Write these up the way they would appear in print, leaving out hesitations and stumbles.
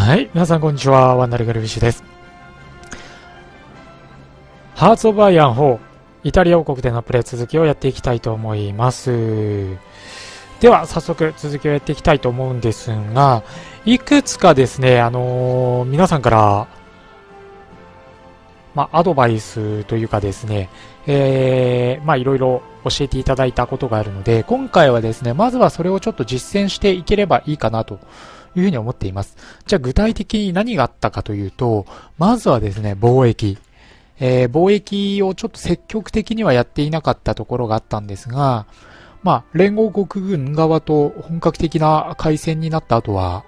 はい、皆さんこんにちは。ワンダルガルビッシュです。ハーツ・オブ・アイアン4、イタリア王国でのプレイ続きをやっていきたいと思います。では、早速続きをやっていきたいと思うんですが、いくつかですね、皆さんから、アドバイスというかですね、いろいろ教えていただいたことがあるので、今回はですね、まずはそれをちょっと実践していければいいかなというふうに思っています。じゃあ具体的に何があったかというと、まずはですね、貿易。貿易をちょっと積極的にはやっていなかったところがあったんですが、連合国軍側と本格的な開戦になった後は、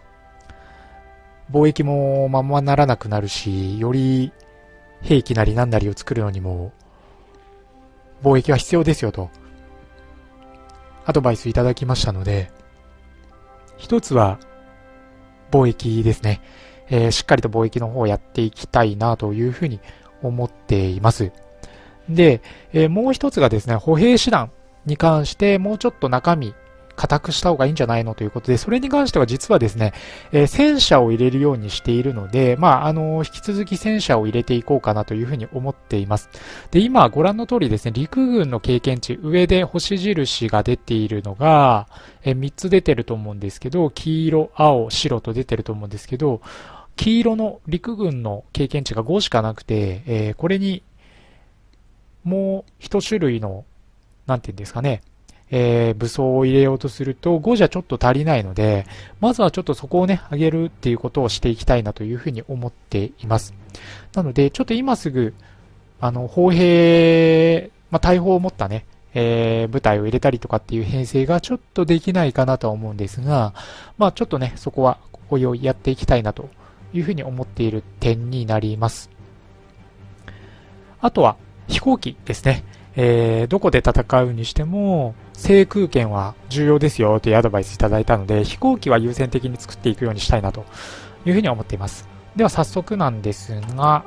貿易もままならなくなるし、より兵器なり何なりを作るのにも、貿易は必要ですよと、アドバイスいただきましたので、一つは、貿易ですね。しっかりと貿易の方をやっていきたいなというふうに思っています。で、もう一つがですね、歩兵師団に関してもうちょっと中身、固くした方がいいんじゃないのということで、それに関しては実はですね、戦車を入れるようにしているので、引き続き戦車を入れていこうかなというふうに思っています。で、今ご覧の通りですね、陸軍の経験値、上で星印が出ているのが、3つ出てると思うんですけど、黄色、青、白と出てると思うんですけど、黄色の陸軍の経験値が5しかなくて、これにもう一種類の、なんていうんですかね、武装を入れようとすると5じゃちょっと足りないので、まずはちょっとそこをね、上げるっていうことをしていきたいなというふうに思っています。なので、ちょっと今すぐ、砲兵、大砲を持ったね、部隊を入れたりとかっていう編成がちょっとできないかなとは思うんですが、ちょっとね、そこはおいおいやっていきたいなというふうに思っている点になります。あとは、飛行機ですね。どこで戦うにしても、制空権は重要ですよというアドバイスいただいたので、飛行機は優先的に作っていくようにしたいなというふうに思っています。では早速なんですが、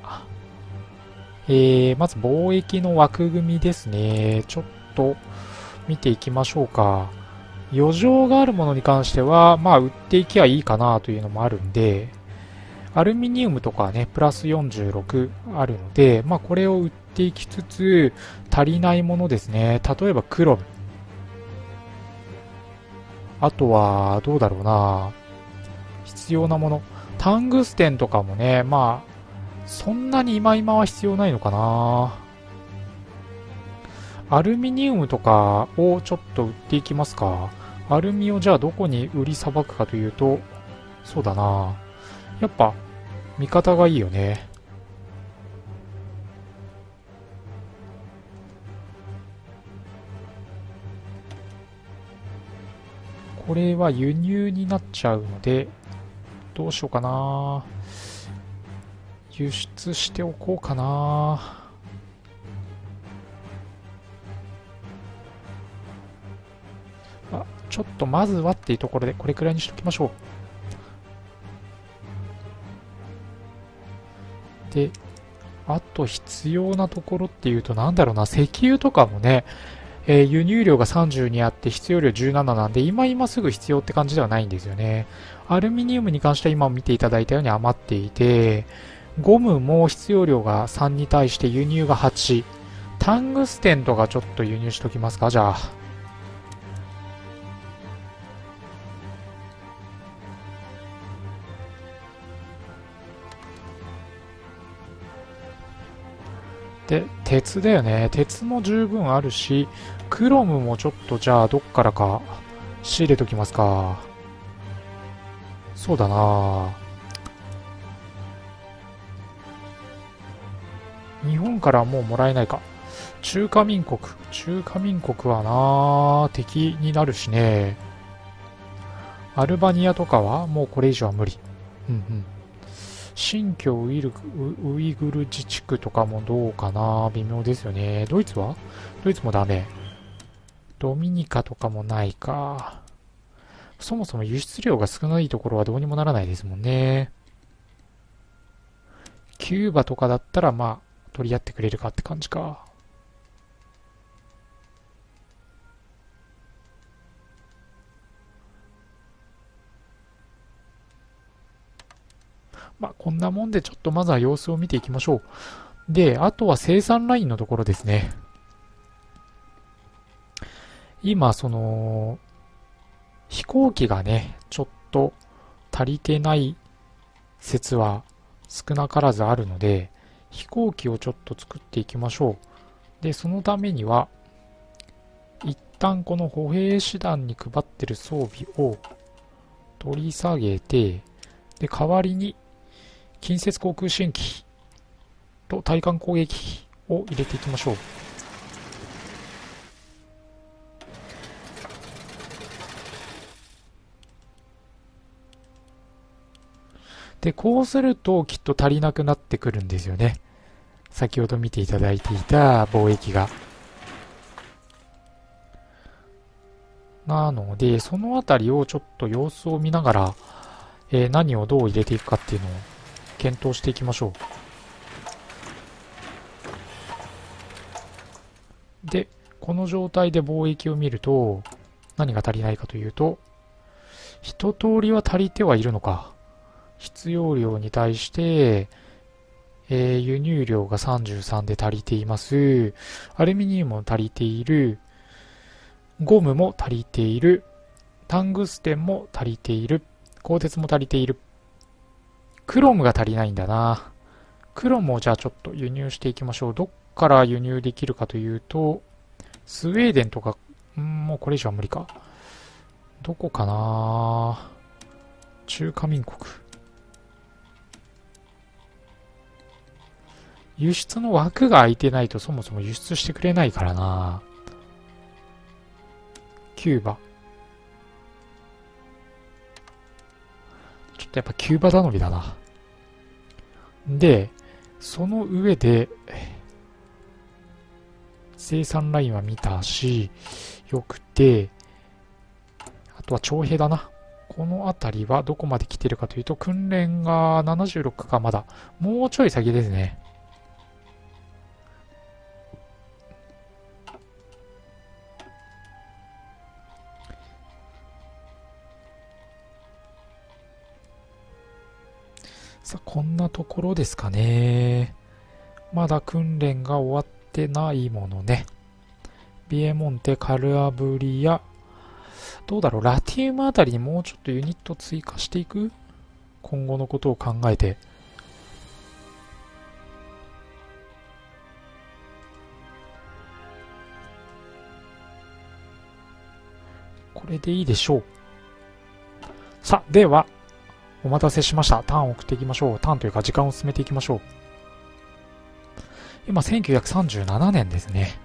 まず貿易の枠組みですね。ちょっと見ていきましょうか。余剰があるものに関しては、売っていきゃいいかなというのもあるんで、アルミニウムとかね、プラス46あるので、これを売っていきつつ、足りないものですね。例えばクロム。あとは、どうだろうな。必要なもの。タングステンとかもね、そんなに今は必要ないのかな。アルミニウムとかをちょっと売っていきますか。アルミをじゃあどこに売りさばくかというと、そうだな。やっぱ、見方がいいよね。これは輸入になっちゃうので、どうしようかな。輸出しておこうかな。ちょっとまずはっていうところでこれくらいにしておきましょう。で、あと必要なところっていうとなんだろうな、石油とかもね、輸入量が32あって必要量17なんで今すぐ必要って感じではないんですよね。アルミニウムに関しては今見ていただいたように余っていて、ゴムも必要量が3に対して輸入が8。タングステンとかちょっと輸入しときますか、じゃあ。で、鉄だよね。鉄も十分あるし、クロムもちょっとじゃあどっからか仕入れときますか。そうだな。日本からはもうもらえないか。中華民国。中華民国はな、敵になるしね。アルバニアとかはもうこれ以上は無理。うんうん。新疆ウイグル自治区とかもどうかな、微妙ですよね。ドイツはドイツもダメ。ドミニカとかもないか。そもそも輸出量が少ないところはどうにもならないですもんね。キューバとかだったら取り合ってくれるかって感じか。 まあ、こんなもんでちょっとまずは様子を見ていきましょう。で、あとは生産ラインのところですね。今、飛行機がね、ちょっと足りてない説は少なからずあるので、飛行機をちょっと作っていきましょう。で、そのためには、一旦この歩兵師団に配ってる装備を取り下げて、で、代わりに、近接航空支援機と対艦攻撃機を入れていきましょう。で、こうするときっと足りなくなってくるんですよね。先ほど見ていただいていた貿易が。なので、そのあたりをちょっと様子を見ながら、何をどう入れていくかっていうのを検討していきましょう。で、この状態で貿易を見ると、何が足りないかというと、一通りは足りてはいるのか。必要量に対して、輸入量が33で足りています。アルミニウムも足りている。ゴムも足りている。タングステンも足りている。鋼鉄も足りている。クロムが足りないんだな。クロムをじゃあちょっと輸入していきましょう。どっから輸入できるかというと、スウェーデンとか、もうこれ以上は無理か。どこかな。中華民国。輸出の枠が空いてないとそもそも輸出してくれないからな。キューバ。ちょっとやっぱキューバ頼みだな。で、その上で、生産ラインは見たし、よくて、あとは徴兵だな。この辺りはどこまで来てるかというと、訓練が76かまだ。もうちょい先ですね。さあ、こんなところですかね。まだ訓練が終わってないものね。ビエモンテ、カルアブリア。どうだろう、ラティウムあたりにもうちょっとユニット追加していく？今後のことを考えて。これでいいでしょう。さあ、では、お待たせしました。ターンを送っていきましょう。ターンというか時間を進めていきましょう。今、1937年ですね。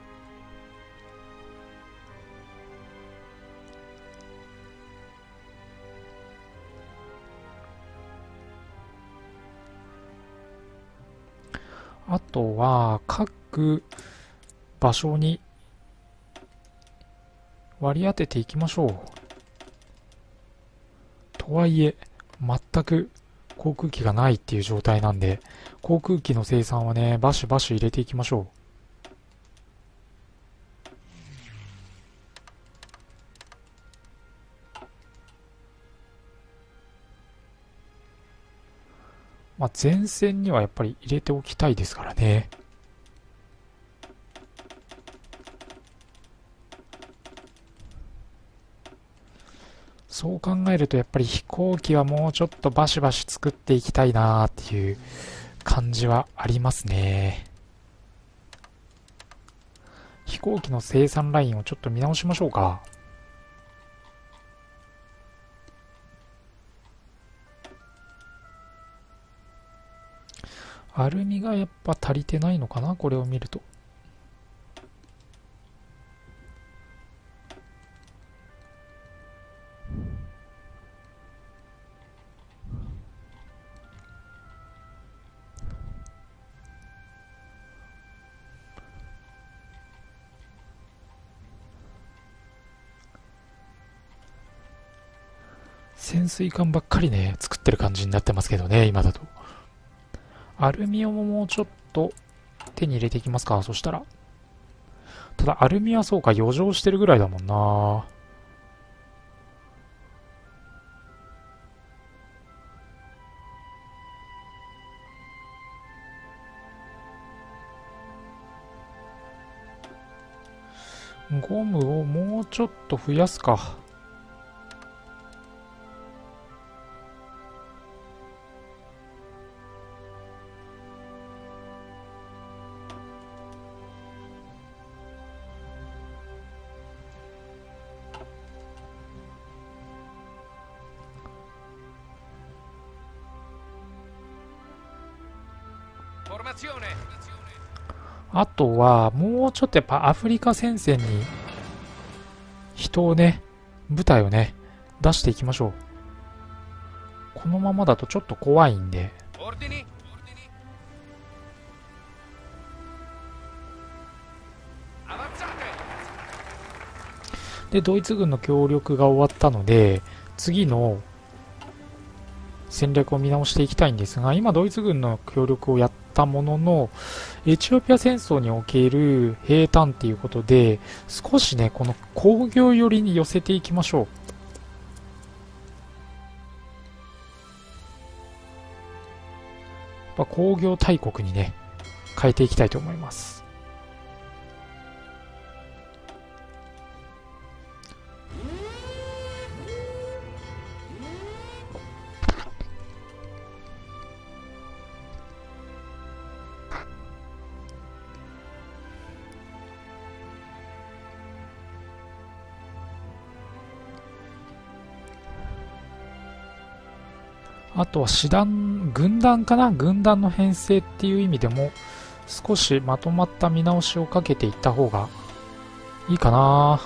あとは、各場所に割り当てていきましょう。とはいえ、全く航空機がないっていう状態なんで、航空機の生産はね、バシバシ入れていきましょう。まあ、前線にはやっぱり入れておきたいですからね。そう考えるとやっぱり飛行機はもうちょっとバシバシ作っていきたいなーっていう感じはありますね。飛行機の生産ラインをちょっと見直しましょうか。アルミがやっぱ足りてないのかな、これを見ると。潜水艦ばっかりね、作ってる感じになってますけどね、今だと。アルミをもうちょっと手に入れていきますか、そしたら。ただ、アルミはそうか、余剰してるぐらいだもんな。 ゴムをもうちょっと増やすか。あとは、もうちょっとやっぱアフリカ戦線に人をね、部隊をね、出していきましょう。このままだとちょっと怖いんで。で、ドイツ軍の協力が終わったので、次の戦略を見直していきたいんですが、今ドイツ軍の協力をやったものの、エチオピア戦争における兵站っていうことで、少しね、この工業寄りに寄せていきましょう。工業大国にね、変えていきたいと思います。あとは軍団かな、軍団の編成っていう意味でも少しまとまった見直しをかけていった方がいいかな。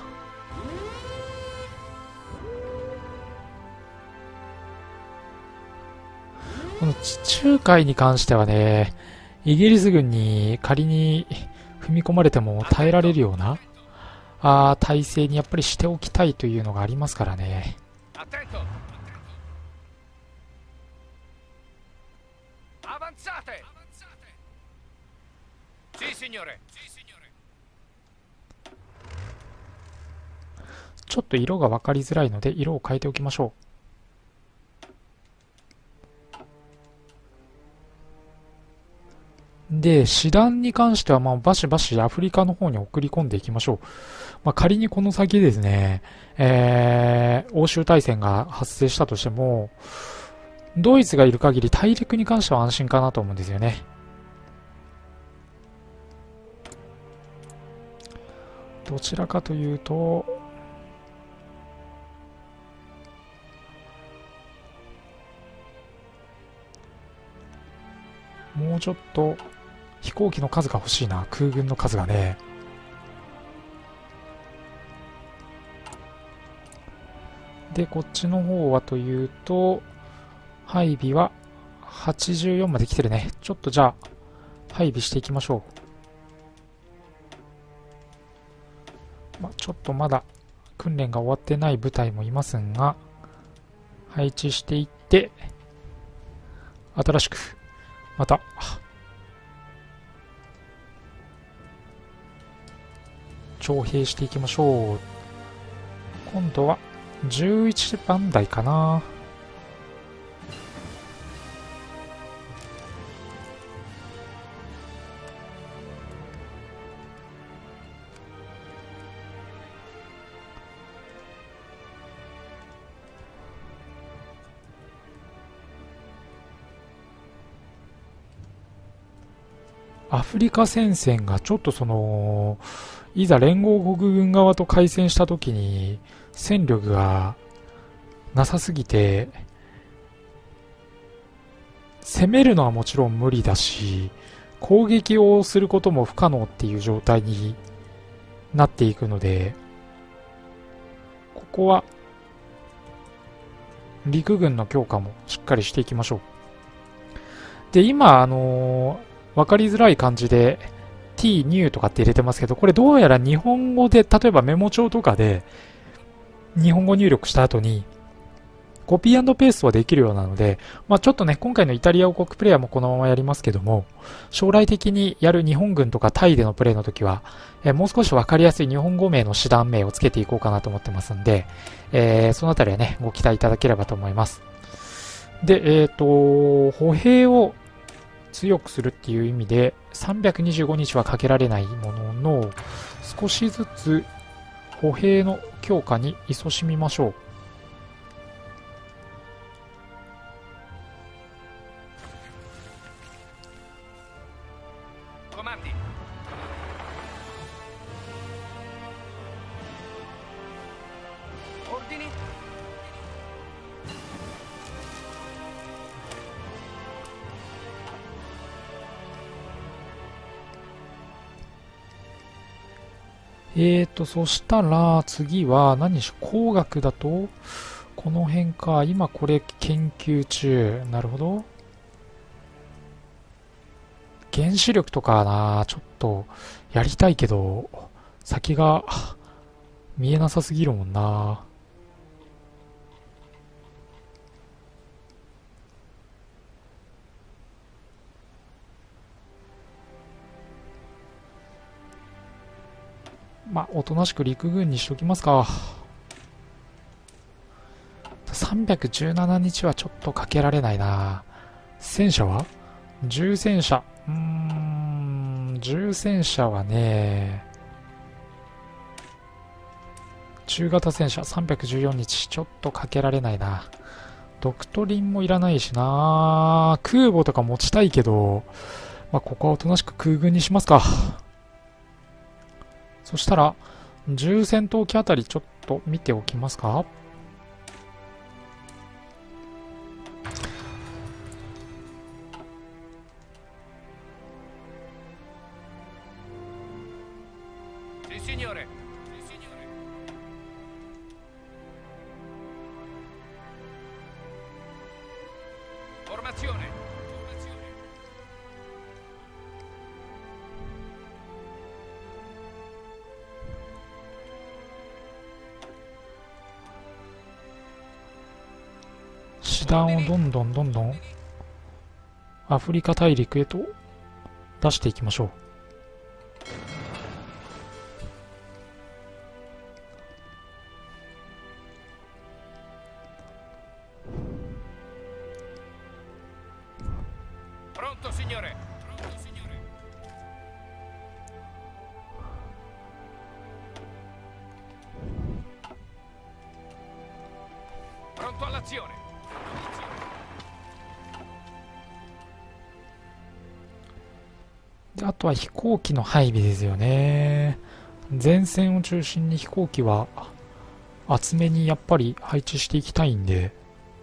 この地中海に関してはね、イギリス軍に仮に踏み込まれても耐えられるような体制にやっぱりしておきたいというのがありますからね。ちょっと色が分かりづらいので色を変えておきましょう。で、師団に関してはバシバシアフリカの方に送り込んでいきましょう。仮にこの先ですね、欧州大戦が発生したとしても、ドイツがいる限り大陸に関しては安心かなと思うんですよね。どちらかというと、もうちょっと飛行機の数が欲しいな、空軍の数がね。で、こっちの方はというと、配備は84まで来てるね。ちょっとじゃあ、配備していきましょう。ちょっとまだ訓練が終わってない部隊もいますが、配置していって、新しく、また、徴兵していきましょう。今度は11番台かな。アフリカ戦線がちょっといざ連合国軍側と開戦した時に戦力がなさすぎて、攻めるのはもちろん無理だし、攻撃をすることも不可能っていう状態になっていくので、ここは陸軍の強化もしっかりしていきましょう。で、今、わかりづらい感じで t ニューとかって入れてますけど、これどうやら日本語で、例えばメモ帳とかで日本語入力した後にコピー&ペーストはできるようなので、ちょっとね、今回のイタリア王国プレイヤーもこのままやりますけども、将来的にやる日本軍とかタイでのプレイの時は、もう少しわかりやすい日本語名の師団名をつけていこうかなと思ってますんで、そのあたりはね、ご期待いただければと思います。で、歩兵を強くするっていう意味で325日はかけられないものの、少しずつ歩兵の強化に勤しみましょう。そしたら、次は、何し、工学だと、この辺か。今これ研究中。なるほど。原子力とかな、ちょっと、やりたいけど、先が、見えなさすぎるもんな。まあ、おとなしく陸軍にしときますか。317日はちょっとかけられないな。戦車は重戦車。重戦車はね、中型戦車314日、ちょっとかけられないな。ドクトリンもいらないしな。空母とか持ちたいけど、まあ、ここはおとなしく空軍にしますか。そしたら、重戦闘機あたりちょっと見ておきますか。師団をどんどんアフリカ大陸へと出していきましょう。で、あとは飛行機の配備ですよね。前線を中心に飛行機は厚めにやっぱり配置していきたいんで、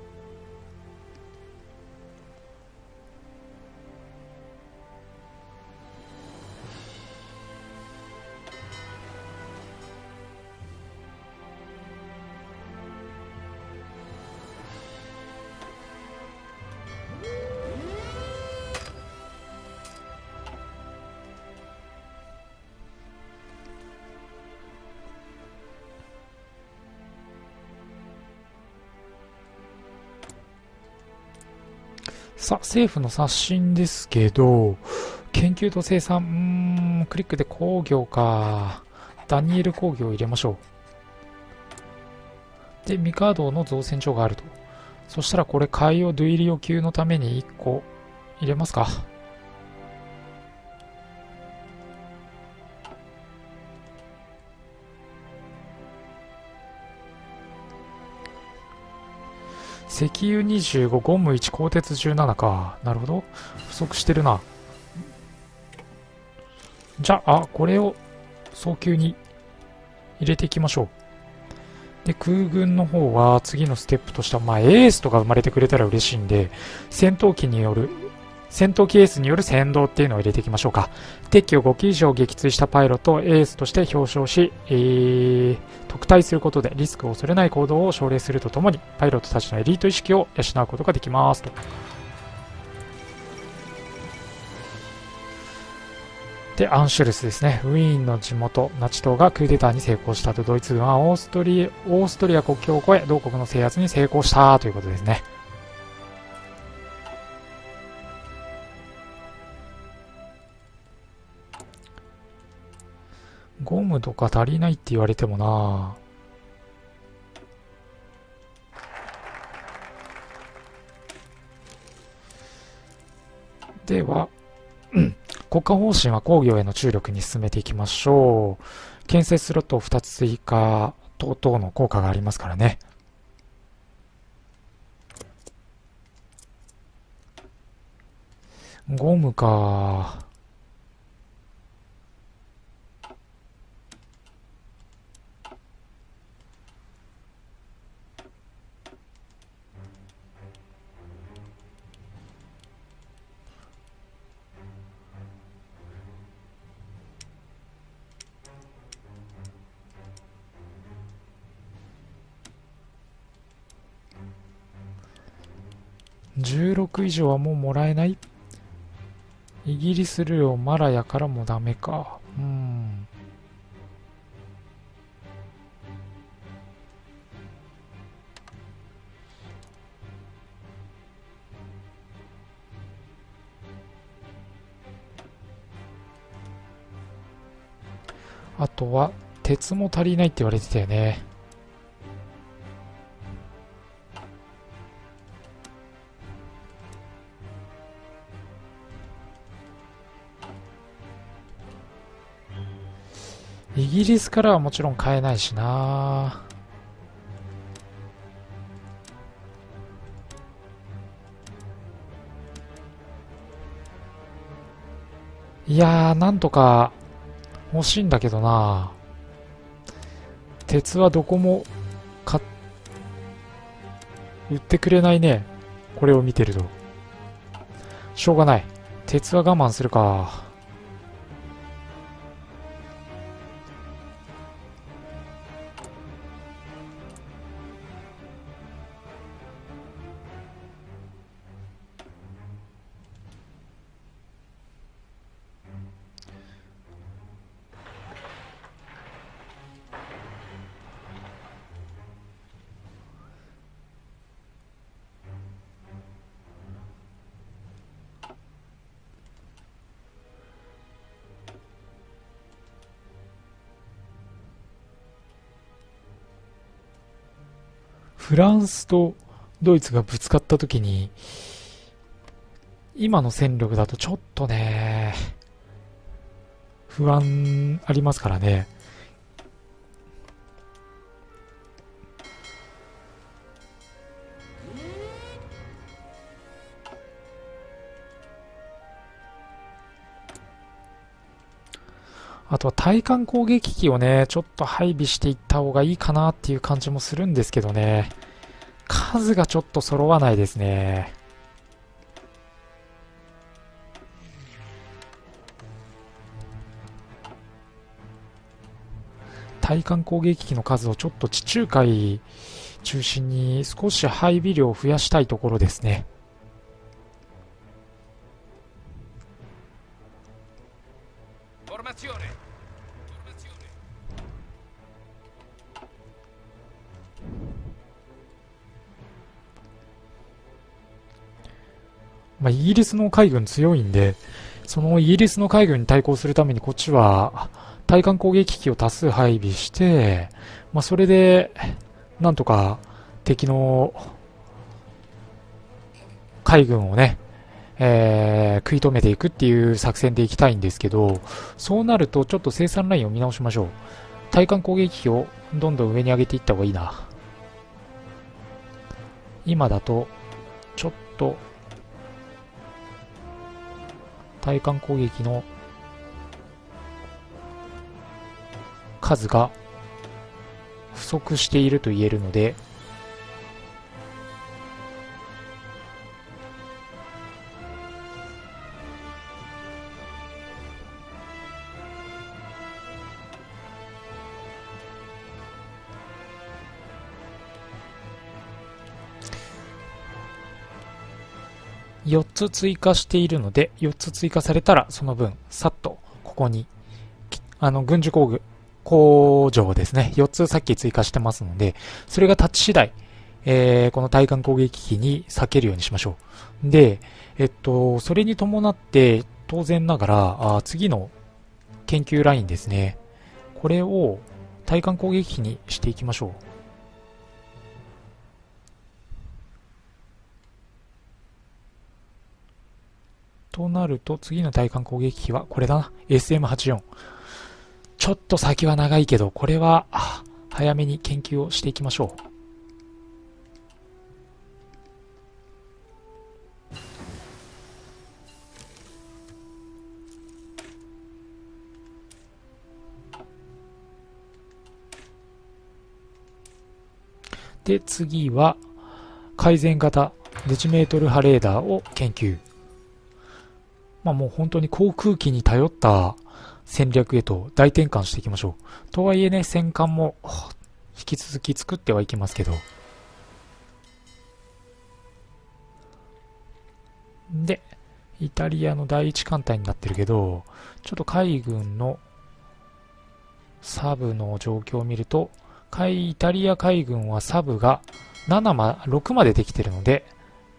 さあ、政府の刷新ですけど、研究と生産、クリックで工業か。ダニエル工業を入れましょう。で、ミカードの造船所があると。そしたらこれ、海洋ドゥイリオ級のために1個入れますか。石油25、ゴム1、鋼鉄17か。なるほど。不足してるな。じゃあ、これを早急に入れていきましょう。で、空軍の方は次のステップとしては、まあ、エースとか生まれてくれたら嬉しいんで、戦闘機エースによる先導っていうのを入れていきましょうか。敵機を5機以上撃墜したパイロットをエースとして表彰し、特待することでリスクを恐れない行動を奨励するとともに、パイロットたちのエリート意識を養うことができますと。で、アンシュルスですね。ウィーンの地元、ナチ党がクーデターに成功したと、ドイツ軍はオーストリア国境を越え、同国の制圧に成功したということですね。ゴムとか足りないって言われてもな。では、 国家方針は工業への注力に進めていきましょう。建設スロットを2つ追加等々の効果がありますからね。ゴムか。16以上はもうもらえない。イギリス領マラヤからもダメか。あとは鉄も足りないって言われてたよね。イギリスからはもちろん買えないしな。いやー、なんとか欲しいんだけどな。鉄はどこも売ってくれないね。これを見てると。しょうがない。鉄は我慢するか。フランスとドイツがぶつかった時に、今の戦力だとちょっとね、不安ありますからね。あとは対艦攻撃機をね、ちょっと配備していった方がいいかなっていう感じもするんですけどね。数がちょっと揃わないですね。対艦攻撃機の数をちょっと地中海中心に少し配備量を増やしたいところですね。イギリスの海軍強いんで、そのイギリスの海軍に対抗するためにこっちは対艦攻撃機を多数配備して、それでなんとか敵の海軍をね、食い止めていくっていう作戦でいきたいんですけど、そうなるとちょっと生産ラインを見直しましょう。対艦攻撃機をどんどん上に上げていった方がいいな。今だとちょっと対艦攻撃の数が不足していると言えるので、4つ追加しているので、4つ追加されたらその分さっとここに軍需工場ですね、4つさっき追加してますので、それが立ち次第、この対艦攻撃機に避けるようにしましょう。で、それに伴って当然ながら次の研究ラインですね、これを対艦攻撃機にしていきましょう。 となると、次の対艦攻撃機はこれだな。SM84。ちょっと先は長いけど、これは、早めに研究をしていきましょう。で、次は、改善型デシメートル波レーダーを研究。もう本当に航空機に頼った戦略へと大転換していきましょう。とはいえね、戦艦も引き続き作ってはいきますけど。で、イタリアの第一艦隊になってるけど、ちょっと海軍のサブの状況を見ると、イタリア海軍はサブが6までできてるので、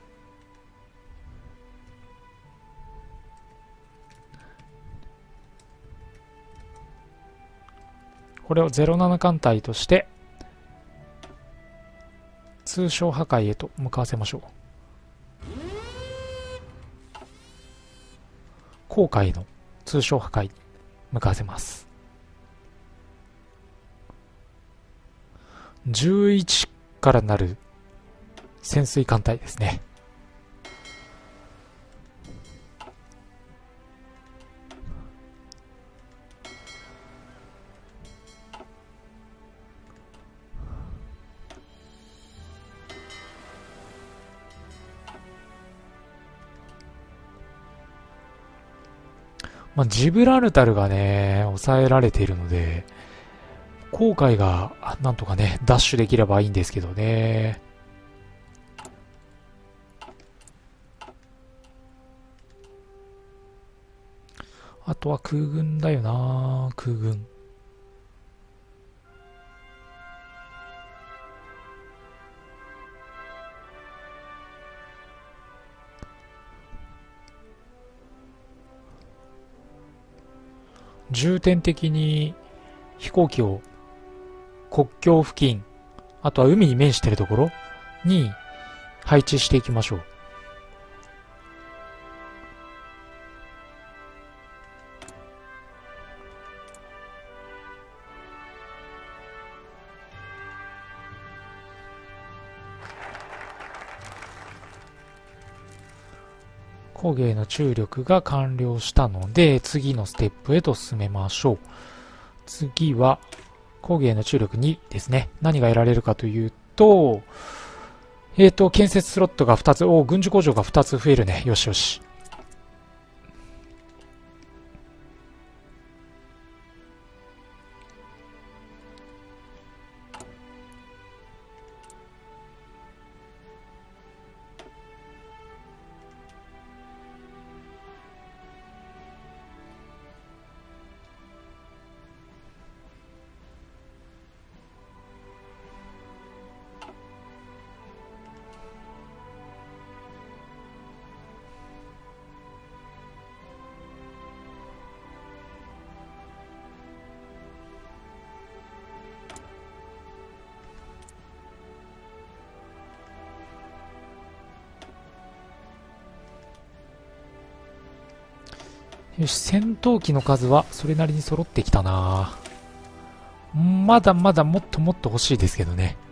これを07艦隊として通商破壊へと向かわせましょう。航海の通商破壊に向かわせます。11からなる潜水艦隊ですね。ジブラルタルがね、抑えられているので、航海がなんとかね、ダッシュできればいいんですけどね。あとは空軍だよな、空軍。重点的に飛行機を国境付近、あとは海に面しているところに配置していきましょう。工芸の注力が完了したので、次のステップへと進めましょう。次は、工芸の注力2ですね。何が得られるかというと、建設スロットが2つ、軍需工場が2つ増えるね。よしよし。よし、戦闘機の数はそれなりに揃ってきたな。まだまだもっともっと欲しいですけどね。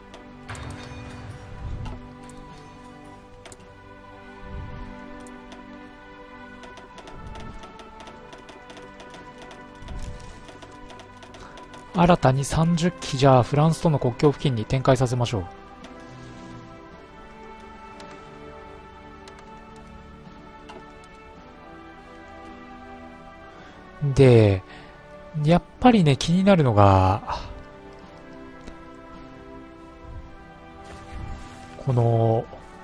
新たに30機じゃあフランスとの国境付近に展開させましょう。で、やっぱりね、気になるのが、この、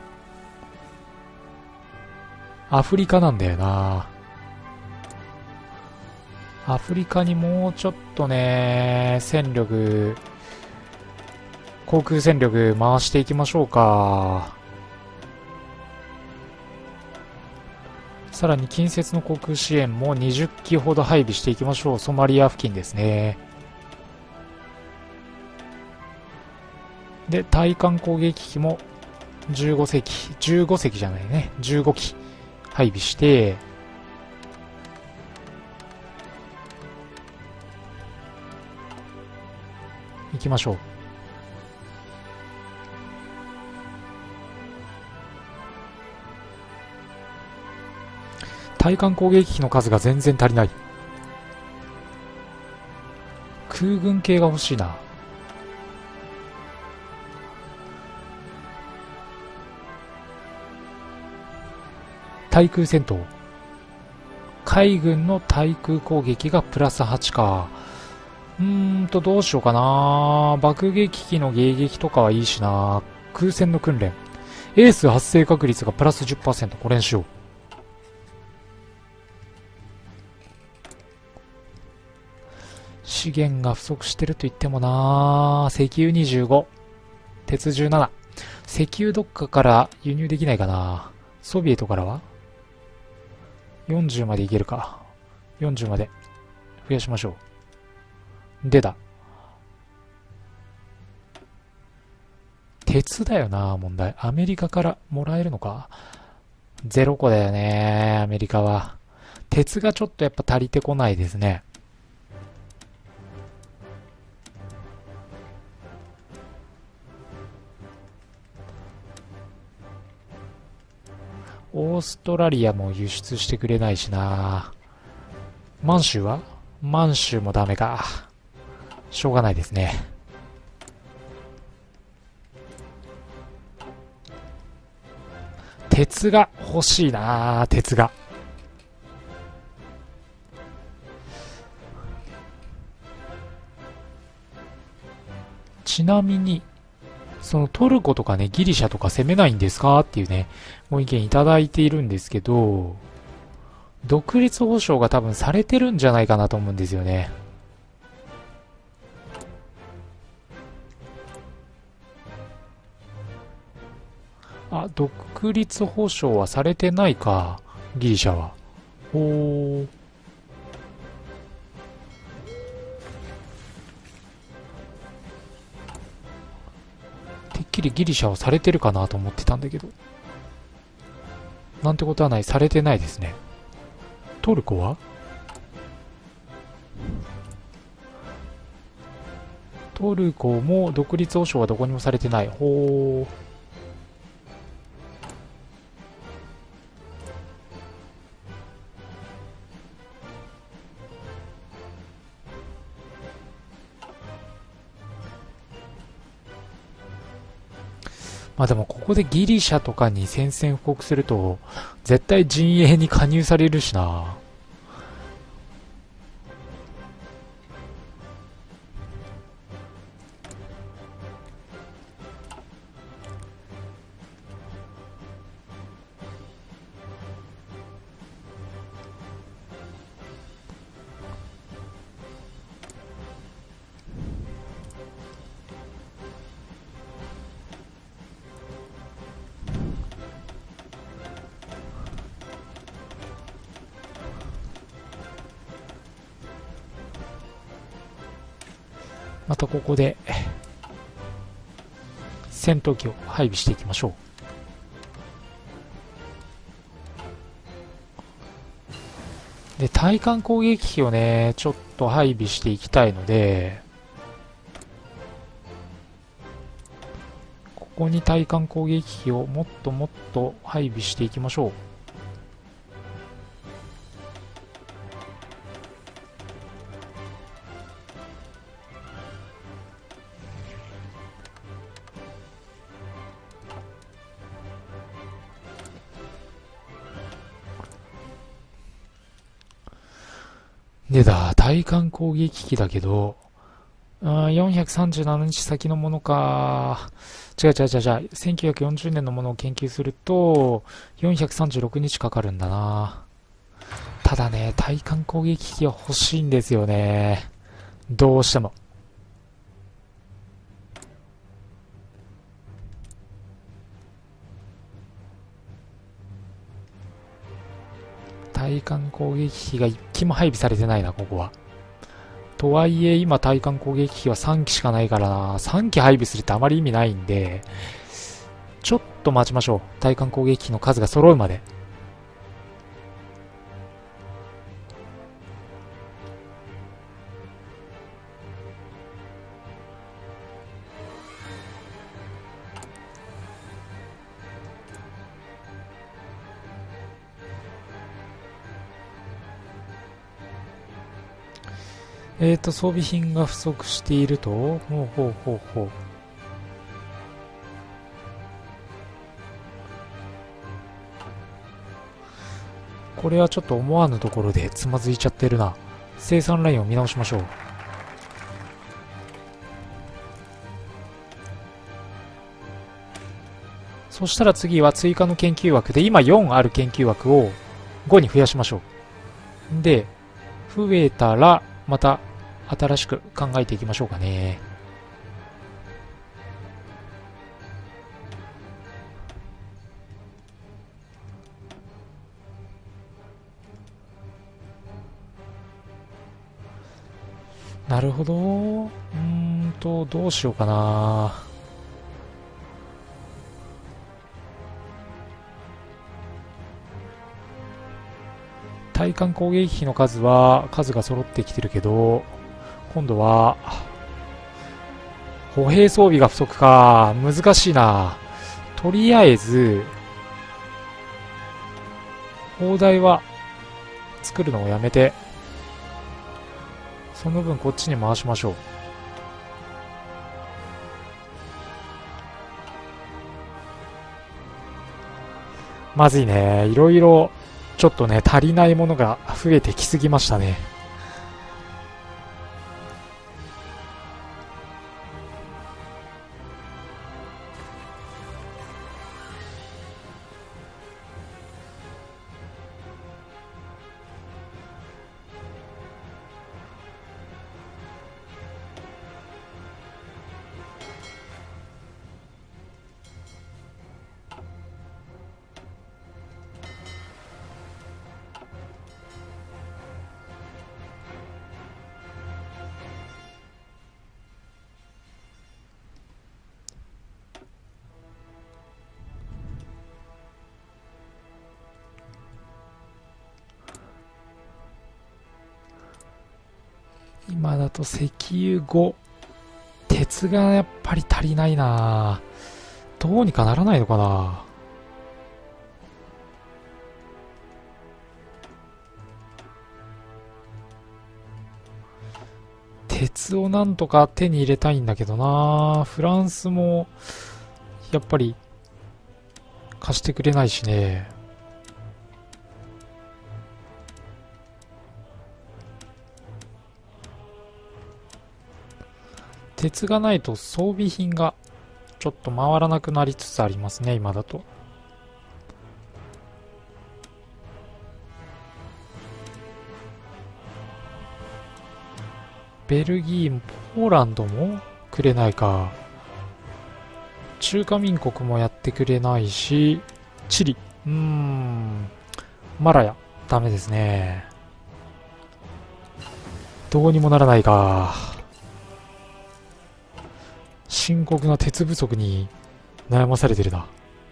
アフリカなんだよな。アフリカにもうちょっとね、航空戦力回していきましょうか。さらに近接の航空支援も20機ほど配備していきましょう。ソマリア付近ですね。で、対艦攻撃機も15隻じゃないね、15機配備して、行きましょう。対艦攻撃機の数が全然足りない。空軍系が欲しいな。対空戦闘。海軍の対空攻撃がプラス8か。どうしようかな。爆撃機の迎撃とかはいいしな。空戦の訓練。エース発生確率がプラス 10%。これにしよう。資源が不足してると言ってもな。石油25。鉄17。石油どっかから輸入できないかな。ソビエトからは40までいけるか。40まで増やしましょう。でだ。鉄だよな、問題。アメリカからもらえるのか。0個だよね、アメリカは。鉄がちょっとやっぱ足りてこないですね。オーストラリアも輸出してくれないしな。満州は満州もダメか。しょうがないですね。鉄が欲しいな。鉄が。ちなみに、そのトルコとかね、ギリシャとか攻めないんですかっていうね、ご意見いただいているんですけど、独立保障が多分されてるんじゃないかなと思うんですよね。あ、独立保障はされてないか、ギリシャは。おー。てっきりギリシャはされてるかなと思ってたんだけど。なんてことはない、されてないですね。トルコはトルコも独立保障はどこにもされてない。ほー。まあでもここでギリシャとかに宣戦布告すると絶対陣営に加入されるしな。またここで戦闘機を配備していきましょう。で、対艦攻撃機をね、ちょっと配備していきたいので、ここに対艦攻撃機をもっともっと配備していきましょう。でだ、対艦攻撃機だけど、437日先のものか。違う、1940年のものを研究すると、436日かかるんだな。ただね、対艦攻撃機は欲しいんですよね。どうしても。対艦攻撃機が1機も配備されてないな、ここは。とはいえ、今対艦攻撃機は3機しかないからな。3機配備するってあまり意味ないんで、ちょっと待ちましょう。対艦攻撃機の数が揃うまで。 装備品が不足していると。ほうほうほうほう。これはちょっと思わぬところでつまずいちゃってるな。生産ラインを見直しましょう。そしたら次は追加の研究枠で、今4ある研究枠を5に増やしましょう。で、増えたらまた新しく考えていきましょうかね。なるほど。どうしようかな。対艦攻撃機の数が揃ってきてるけど、今度は歩兵装備が不足か。難しいな。とりあえず砲台は作るのをやめて、その分こっちに回しましょう。まずいね。いろいろちょっとね、足りないものが増えてきすぎましたね。今だと石油5、鉄がやっぱり足りないな。どうにかならないのかな。鉄をなんとか手に入れたいんだけどな。フランスもやっぱり貸してくれないしね。鉄がないと装備品がちょっと回らなくなりつつありますね、今だと。ベルギーもポーランドもくれないか。中華民国もやってくれないし、チリ、マラヤ、ダメですね。どうにもならないか。深刻な鉄不足に悩まされてるな。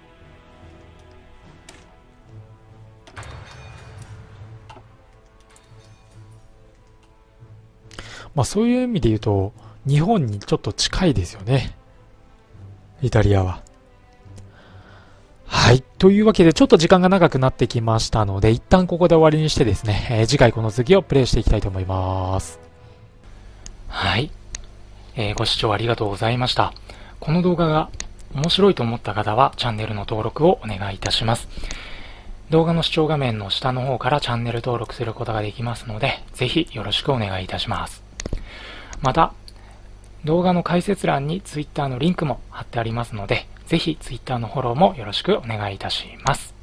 まあそういう意味で言うと日本にちょっと近いですよね、イタリアは。はい。というわけでちょっと時間が長くなってきましたので、一旦ここで終わりにしてですね、次回この続きをプレイしていきたいと思います。はい。ご視聴ありがとうございました。この動画が面白いと思った方はチャンネルの登録をお願いいたします。動画の視聴画面の下の方からチャンネル登録することができますので、ぜひよろしくお願いいたします。また、動画の解説欄に Twitter のリンクも貼ってありますので、ぜひ Twitter のフォローもよろしくお願いいたします。